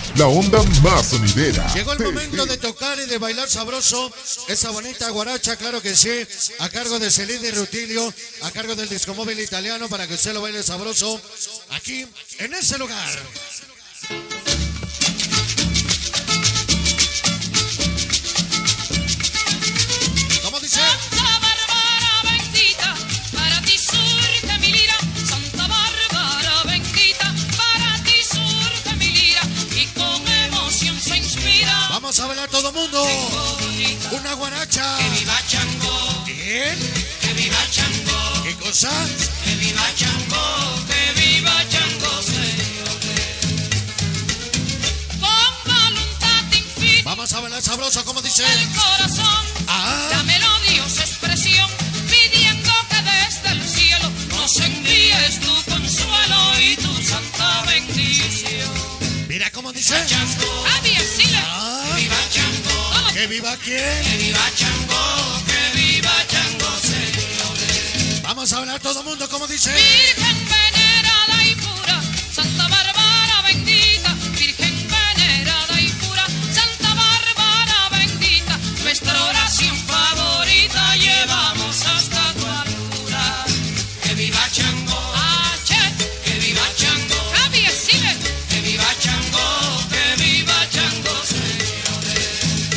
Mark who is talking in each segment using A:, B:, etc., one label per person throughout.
A: la onda más sonidera.
B: Llegó el momento de tocar y de bailar sabroso esa bonita guaracha, claro que sí, a cargo de Celine y Rutilio, a cargo del Disco Móvil Italiano, para que usted lo baile sabroso aquí en ese lugar. ¿Cómo dice?
C: Santa Bárbara bendita, para ti surge mi lira. Santa Bárbara bendita, para ti surge mi lira. Y con emoción se inspira.
B: Vamos a bailar todo el mundo. Una guaracha.
C: Que viva Chango,
B: Bien.
C: que viva Chango,
B: ¿Qué cosa?
C: que viva Chango, que viva Chango, señores. Con voluntad infinita
B: Vamos a bailar sabroso, como dice.
C: el corazón, la melodiosa expresión, pidiendo que desde el cielo nos envíes tu consuelo y tu santa bendición.
B: Mira cómo dice.
C: Chango, aviesile, que viva Chango,
B: ¿Que viva quién?
C: que viva Chango, que viva Chango, señores.
B: Vamos a hablar todo el mundo, como dice.
C: Virgen venerada y pura, Santa Bárbara bendita, Virgen venerada y pura, Santa Bárbara bendita, nuestra oración favorita llevamos hasta tu altura. Que viva Chango, que viva Chango, aviesile, que viva Chango, que viva Chango, señores.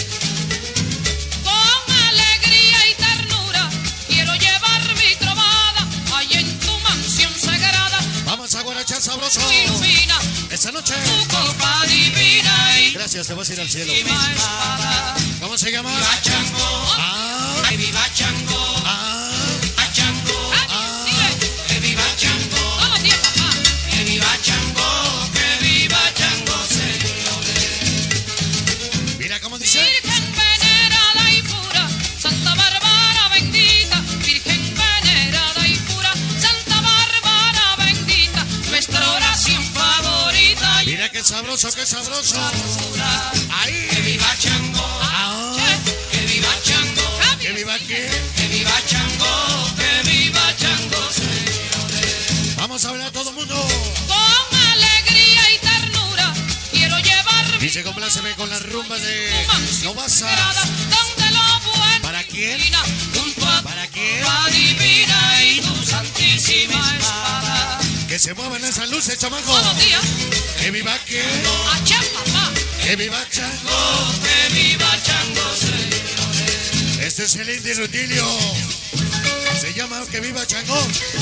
C: Con alegría y ternura quiero llevar mi trovada allá en tu mansión sagrada.
B: Vamos a guarachar sabroso.
C: Ilumina
B: Esta noche.
C: tu copa divina y
B: Gracias, te vas a ir al cielo.
C: mi espada.
B: ¿Cómo se llama?
C: Viva Chango,
B: Ah,
C: que viva Chango,
B: ah,
C: a Chango, que viva Chango, todo tiempo, papá. Que viva Chango, que viva Chango, señores.
B: mira cómo dice.
C: Virgen venerada y pura, Santa Bárbara bendita, Virgen venerada y pura, Santa Bárbara bendita, nuestra oración favorita.
B: Mira qué sabroso, qué sabroso.
C: Que
B: Ahí.
C: viva Chango,
B: Ah,
C: que viva Chango,
B: ¿que viva quién?
C: que viva Chango, que viva Chango, señores.
B: Vamos a hablar todo el mundo.
C: Con alegría y ternura quiero llevar mi
B: Dice, compláceme con las rumbas de
C: mansión
B: Novasa.
C: sagrada, donde lo bueno
B: ¿Para quién?
C: reina, junto a
B: ¿Para quién?
C: tu divina y tu santísima espada.
B: Que se muevan esas luces, chamaco.
C: Buenos días,
B: ¿Que viva quién?
C: allá papá,
B: ¿Que viva Chango?
C: que viva Chango, señores.
B: Este es el Indy Rutilio. Se llama ¿Que viva Chango?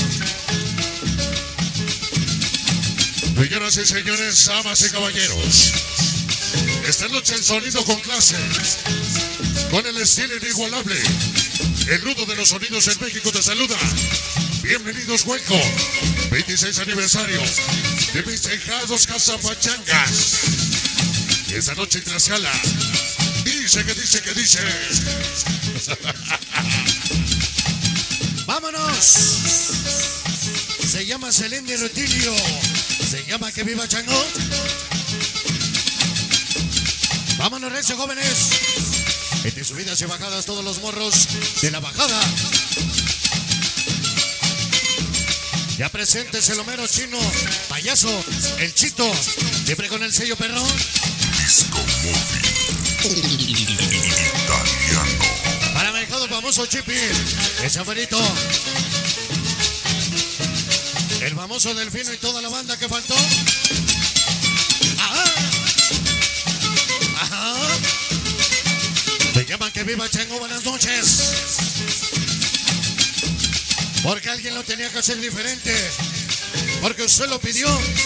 A: Señoras y señores, amas y caballeros, esta noche el sonido con clase, con el estilo inigualable, el rudo de los sonidos en México te saluda. Bienvenidos, Hueco, 26 aniversario de mis hijados Casapachangas. Esta noche en Tlaxcala, dice que dice que dice.
B: ¡Vámonos! Se llama Celine y Rutilio. Se llama ¿Que viva Chango? Vámonos, recio, jóvenes. Entre subidas y bajadas, todos los morros de la bajada. Ya presentes el Homero Chino, Payaso, el Chito, siempre con el sello perrón.
A: Disco móvil italiano.
B: Para mi hijado famoso Chipi, el chafarito, el famoso Delfino y toda la banda que faltó. ¡Ajá! ¡Ajá! Se llaman Que viva Chango, buenas noches. Porque alguien lo tenía que hacer diferente. Porque usted lo pidió.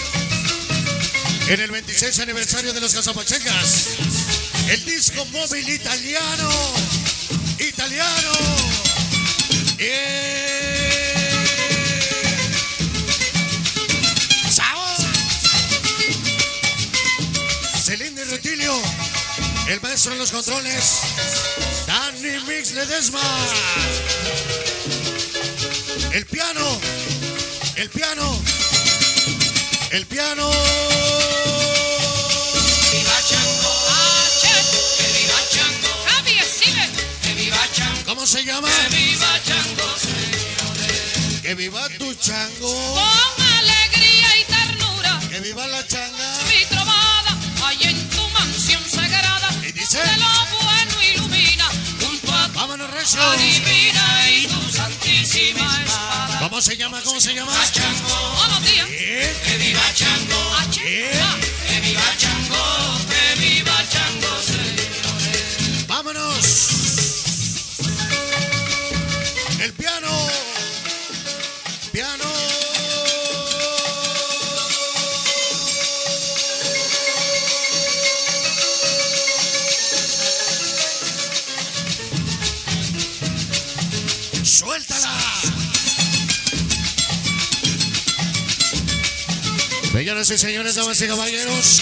B: En el 26 aniversario de los Casapachangas. El disco móvil italiano. Italiano. ¡Sabor! Celine y Rutilio. El maestro en los controles. Danny Mix Ledesma. El piano. El piano. El piano.
C: Viva Chango, que viva Chango, aviesile, que viva Chango,
B: ¿Cómo se llama?
C: que viva Chango, señores.
B: Que viva tu chango.
C: Con alegría y ternura
B: Que viva la changa.
C: mi trovada allá en
B: dice?
C: de lo bueno ilumina, junto a tu
B: Vámonos, recio.
C: divina y tu santísima espada.
B: ¿Cómo se llama? ¿Cómo se llama?
C: Buenos días.
B: ¿Qué?
C: viva Chango! ¡Que viva Chango! ¡Que viva Chango, señores!
B: ¡Vámonos! El piano. Piano. ¡Suéltala! Señoras y señores, damas y caballeros,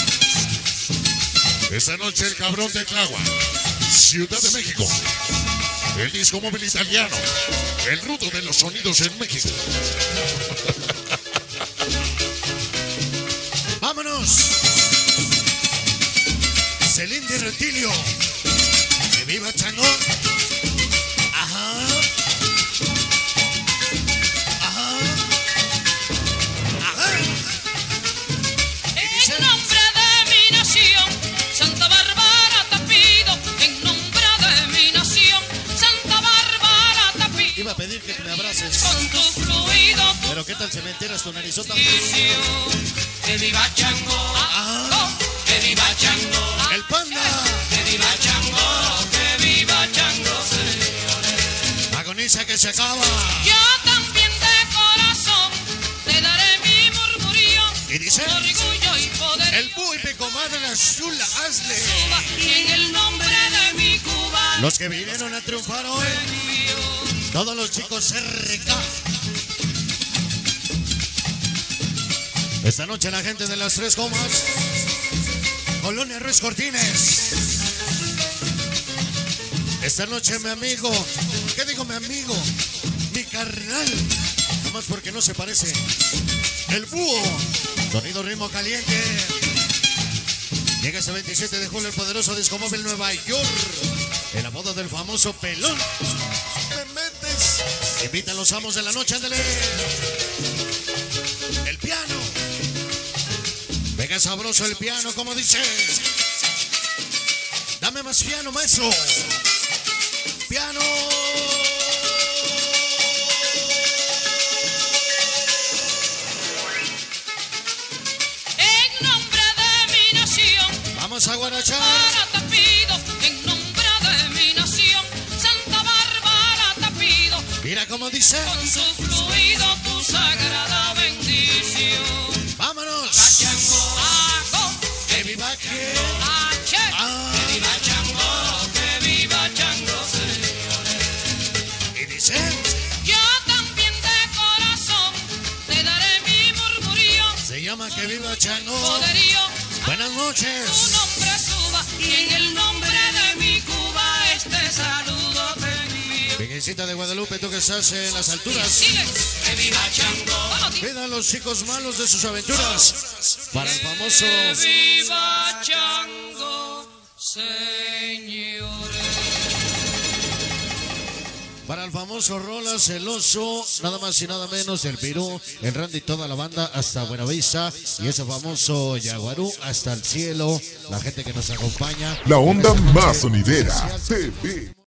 A: Esta noche el cabrón de Clagua, Ciudad de México. El disco móvil italiano. El rudo de los sonidos en México.
B: vámonos. Celine de Retilio. Que viva Chango. Ajá. Ajá. Ajá.
C: En nombre de mi nación, Santa Bárbara te pido. En nombre de mi nación, Santa Bárbara te pido.
B: Iba a pedir que me abraces.
C: Con tu fluido, tu
B: Pero qué tal se me entieras tu narizota.
C: visión. Que viva Chango.
B: Ajá.
C: Que viva Chango.
B: El panda.
C: Que viva Chango. Que viva Chango, señores.
B: Agoniza que se acaba.
C: Yo también de corazón te daré mi murmurío.
B: Y dice.
C: Orgullo y poder.
B: El búho y mi comadre la chula, hazle.
C: Y en el nombre de mi Cuba.
B: Los que vinieron a triunfar hoy. Todos los chicos RK. Esta noche la gente de las Tres Comas, Colonia Ruiz Cortines. Esta noche mi amigo, ¿qué digo mi amigo? Mi carnal, nomás porque no se parece. El búho, sonido ritmo caliente. Llega este 27 de julio el poderoso disco móvil Nueva York. En la boda del famoso pelón. Me metes. Invita a los amos de la noche, ándale. El piano. Venga sabroso el piano, como dice. Dame más piano, maestro. Piano.
C: En nombre de mi nación.
B: Vamos a guarachar.
C: Ahora te pido, en nombre de mi nación, Santa Bárbara te pido,
B: Mira cómo dice.
C: con su fluido tu sagrada bendición.
B: Vámonos.
C: Hago
B: Que viva que.
C: H,
B: Ah.
C: que viva Chango, que viva Chango, señores.
B: Y dice.
C: Yo también de corazón te daré mi murmurío,
B: Se llama Que viva Chango.
C: poderío,
B: Buenas
C: tu
B: noches.
C: nombre suba y en el nombre de mi Cuba este saludo te envío.
B: Virgencita de Guadalupe, tú que estás en las alturas.
C: Dile, que viva Chango. Buenos días.
B: Cuida a los chicos malos de sus aventuras. Para el famoso.
C: Que viva Chango, señores.
B: Para el famoso Rola Celoso, nada más y nada menos, el Pirú, el Randy y toda la banda hasta Buenavista. Y ese famoso Yaguarú hasta el cielo, la gente que nos acompaña.
D: La onda más sonidera TV.